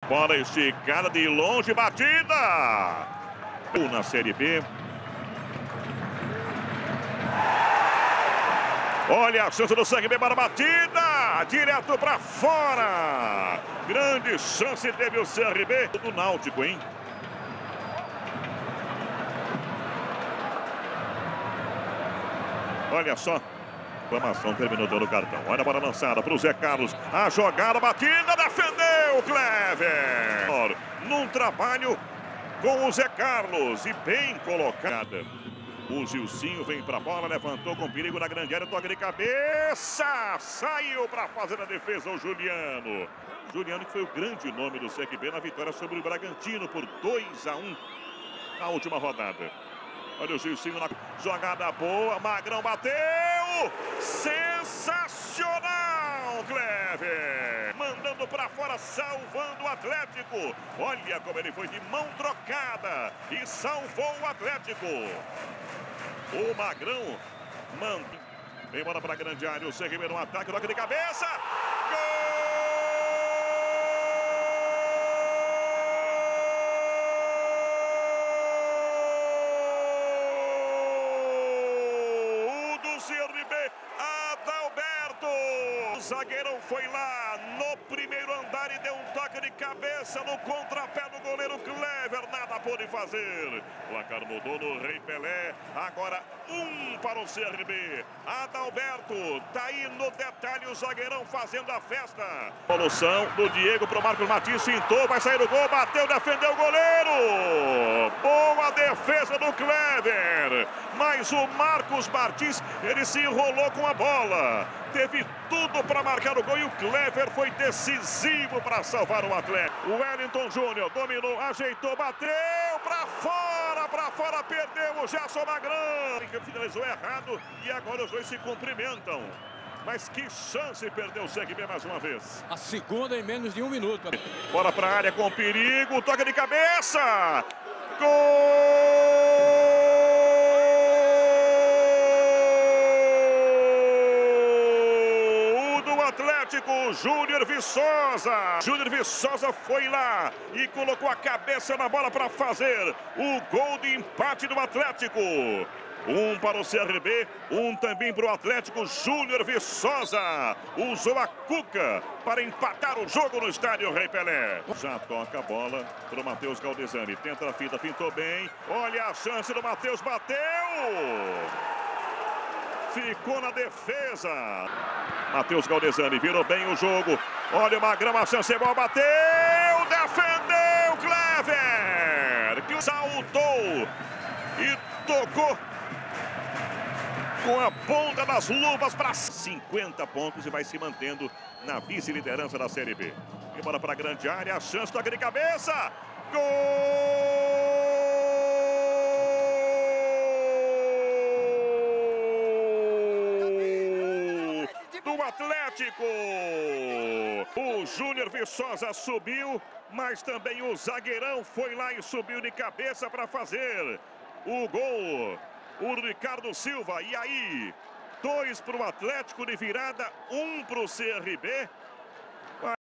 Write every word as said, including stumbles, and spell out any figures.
Bola esticada de longe, batida! Na Série B. Olha a chance do Série B para a batida! Direto para fora! Grande chance teve o C R B do Náutico, hein? Olha só. Reclamação, terminou dando cartão. Olha a bola lançada para o Zé Carlos. A jogada, a batida, defendeu o Clever. Num trabalho com o Zé Carlos. E bem colocada. O Gilcinho vem para a bola, levantou com perigo na grande área, toque de cabeça. Saiu para fazer a defesa o Juliano. Juliano que foi o grande nome do C R B na vitória sobre o Bragantino por dois a um na última rodada. Olha o Gilcinho na jogada boa, Magrão bateu! Sensacional, Clever! Mandando para fora, salvando o Atlético. Olha como ele foi de mão trocada e salvou o Atlético. O Magrão manda. Vem bola para a grande área, o C R B no ataque, toque de cabeça. Gol! C R B, Adalberto. O zagueirão foi lá no primeiro andar e deu um toque de cabeça no contrapé do goleiro Clever. Nada pôde fazer. O placar mudou no Rei Pelé. Agora um para o C R B. Adalberto, tá aí no detalhe o zagueirão fazendo a festa. Solução do Diego para o Marcos Martins. Cintou, vai sair o gol, bateu, defendeu o goleiro. Boa defesa do Clever. Mas o Marcos Martins, ele se enrolou com a bola. Teve tudo para marcar o gol e o Clever foi decisivo para salvar o Atlético. O Wellington Júnior dominou, ajeitou, bateu para fora, para fora, perdeu o Gerson Magrão. Finalizou errado e agora os dois se cumprimentam. Mas que chance perdeu o C R B mais uma vez. A segunda em menos de um minuto. Bola para a área com perigo, toque de cabeça. Gol! Atlético, Júnior Viçosa. Júnior Viçosa foi lá e colocou a cabeça na bola para fazer o gol de empate do Atlético. Um para o C R B, um também para o Atlético. Júnior Viçosa usou a cuca para empatar o jogo no estádio Rei Pelé. Já toca a bola para o Matheus Galdesani. Tenta a fita, pintou bem. Olha a chance do Matheus, bateu! Ficou na defesa. Matheus Galdesani virou bem o jogo. Olha o Magrão, a chance é boa, bateu, defendeu Clever, que saltou e tocou com a ponta das luvas para cinquenta pontos e vai se mantendo na vice-liderança da Série B. E bola para a grande área, a chance, toque de cabeça, gol! Do Atlético. O Júnior Viçosa subiu, mas também o zagueirão foi lá e subiu de cabeça para fazer o gol. O Ricardo Silva. E aí, dois para o Atlético de virada, um para o C R B.